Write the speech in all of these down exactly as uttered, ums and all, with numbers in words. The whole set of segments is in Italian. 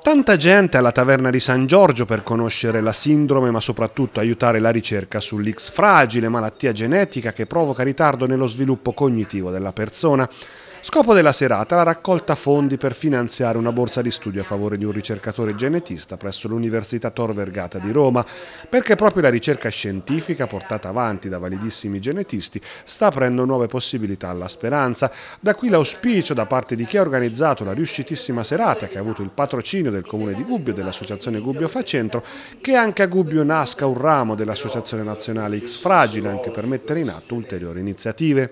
Tanta gente alla taverna di San Giorgio per conoscere la sindrome, ma soprattutto aiutare la ricerca sull'X fragile, malattia genetica che provoca ritardo nello sviluppo cognitivo della persona. Scopo della serata: la raccolta fondi per finanziare una borsa di studio a favore di un ricercatore genetista presso l'Università Tor Vergata di Roma, perché proprio la ricerca scientifica portata avanti da validissimi genetisti sta aprendo nuove possibilità alla speranza. Da qui l'auspicio da parte di chi ha organizzato la riuscitissima serata, che ha avuto il patrocinio del Comune di Gubbio e dell'Associazione Gubbio Fa Centro, che anche a Gubbio nasca un ramo dell'Associazione Nazionale X Fragile, anche per mettere in atto ulteriori iniziative.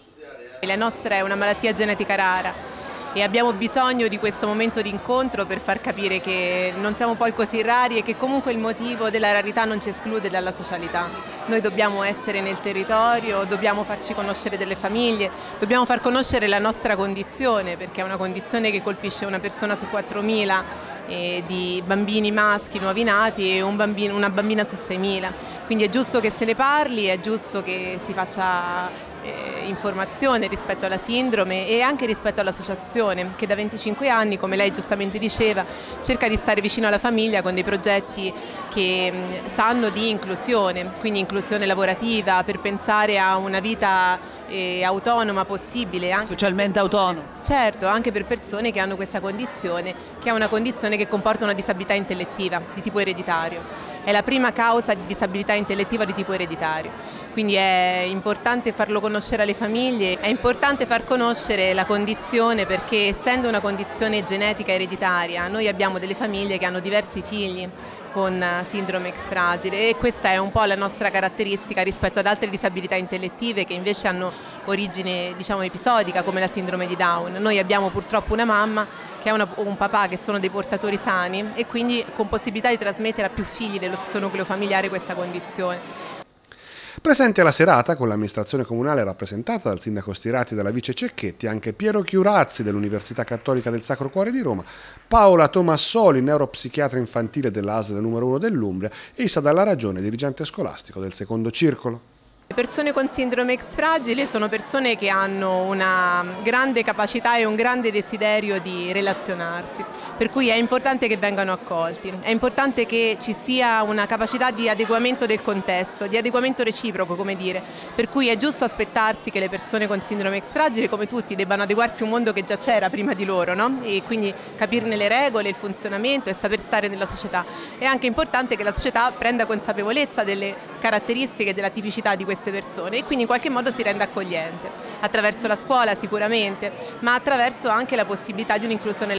La nostra è una malattia genetica rara e abbiamo bisogno di questo momento di incontro per far capire che non siamo poi così rari e che comunque il motivo della rarità non ci esclude dalla socialità. Noi dobbiamo essere nel territorio, dobbiamo farci conoscere delle famiglie, dobbiamo far conoscere la nostra condizione, perché è una condizione che colpisce una persona su quattromila eh, di bambini maschi nuovi nati e un bambino, una bambina su seimila. Quindi è giusto che se ne parli, è giusto che si faccia informazione rispetto alla sindrome e anche rispetto all'associazione, che da venticinque anni, come lei giustamente diceva, cerca di stare vicino alla famiglia con dei progetti che sanno di inclusione, quindi inclusione lavorativa, per pensare a una vita eh, autonoma possibile. Anche socialmente autonoma. Certo, anche per persone che hanno questa condizione, che è una condizione che comporta una disabilità intellettiva di tipo ereditario. È la prima causa di disabilità intellettiva di tipo ereditario. Quindi è importante farlo conoscere alle famiglie, è importante far conoscere la condizione, perché essendo una condizione genetica ereditaria noi abbiamo delle famiglie che hanno diversi figli con sindrome X fragile e questa è un po' la nostra caratteristica rispetto ad altre disabilità intellettive che invece hanno origine, diciamo, episodica, come la sindrome di Down. Noi abbiamo purtroppo una mamma che ha una, un papà che sono dei portatori sani e quindi con possibilità di trasmettere a più figli dello stesso nucleo familiare questa condizione. Presente alla serata, con l'amministrazione comunale rappresentata dal sindaco Stirati e dalla vice Cecchetti, anche Piero Chiurazzi dell'Università Cattolica del Sacro Cuore di Roma, Paola Tomassoli, neuropsichiatra infantile dell'A S L numero uno dell'Umbria, e Isa Dalla Ragione, dirigente scolastico del secondo circolo. Le persone con sindrome X fragile sono persone che hanno una grande capacità e un grande desiderio di relazionarsi, per cui è importante che vengano accolti, è importante che ci sia una capacità di adeguamento del contesto, di adeguamento reciproco, come dire, per cui è giusto aspettarsi che le persone con sindrome X fragile, come tutti, debbano adeguarsi a un mondo che già c'era prima di loro, no? E quindi capirne le regole, il funzionamento e saper stare nella società. È anche importante che la società prenda consapevolezza delle caratteristiche e della tipicità di queste persone e quindi in qualche modo si renda accogliente, attraverso la scuola sicuramente, ma attraverso anche la possibilità di un'inclusione